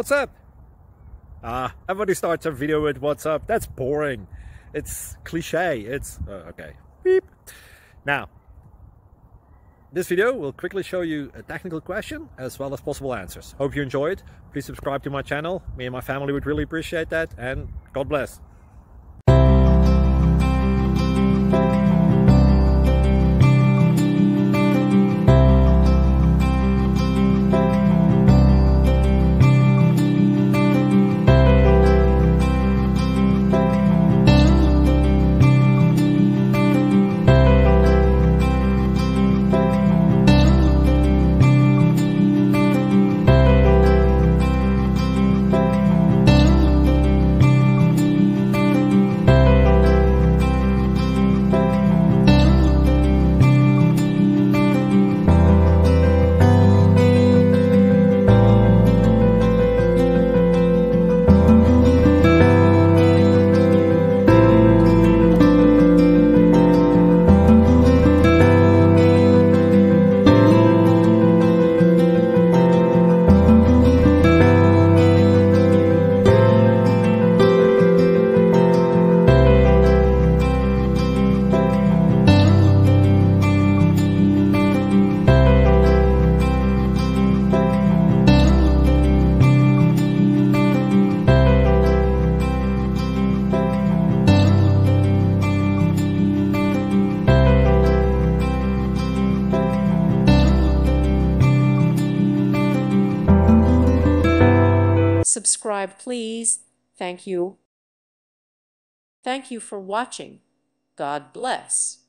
What's up? Everybody starts a video with what's up. That's boring. It's cliche. It's okay. Beep. Now, this video will quickly show you a technical question as well as possible answers. Hope you enjoyed. Please subscribe to my channel. Me and my family would really appreciate that, and God bless. Subscribe, please. Thank you. Thank you for watching. God bless.